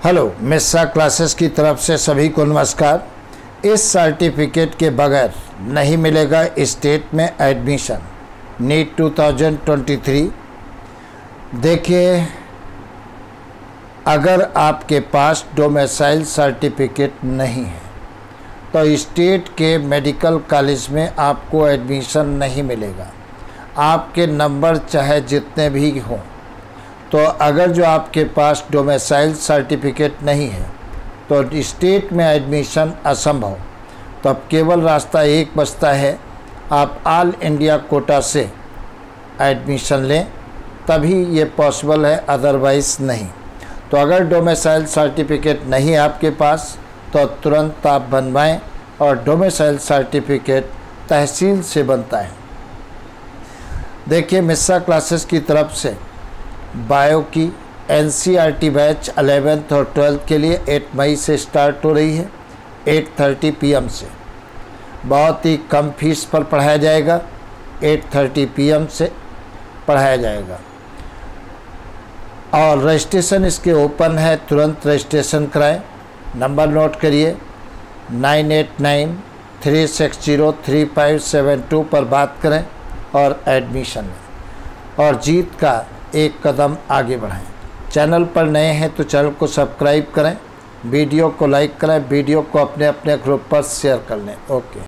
Hello, Mishra classes की तरफ से सभी को नमस्कार। इस सर्टिफिकेट के बगैर नहीं मिलेगा स्टेट में एडमिशन नीट 2023। देखिए, अगर आपके पास डोमिसाइल सर्टिफिकेट नहीं है तो स्टेट के मेडिकल कॉलेज में आपको एडमिशन नहीं मिलेगा, आपके नंबर चाहे जितने भी हों। तो अगर जो आपके पास डोमिसाइल सर्टिफिकेट नहीं है तो स्टेट में एडमिशन असंभव। तो अब केवल रास्ता एक बचता है, आप ऑल इंडिया कोटा से एडमिशन लें, तभी ये पॉसिबल है, अदरवाइज़ नहीं। तो अगर डोमिसाइल सर्टिफिकेट नहीं है आपके पास तो तुरंत आप बनवाएं, और डोमिसाइल सर्टिफिकेट तहसील से बनता है। देखिए, मिश्रा क्लासेस की तरफ से बायो की NCERT बैच 11th और 12th के लिए 8 मई से स्टार्ट हो रही है 8:30 PM से। बहुत ही कम फीस पर पढ़ाया जाएगा, 8:30 PM से पढ़ाया जाएगा। और रजिस्ट्रेशन इसके ओपन है, तुरंत रजिस्ट्रेशन कराएं। नंबर नोट करिए, 9893603572 पर बात करें और एडमिशन लें और जीत का एक कदम आगे बढ़ाएं। चैनल पर नए हैं तो चैनल को सब्सक्राइब करें, वीडियो को लाइक करें, वीडियो को अपने ग्रुप पर शेयर कर लें। ओके।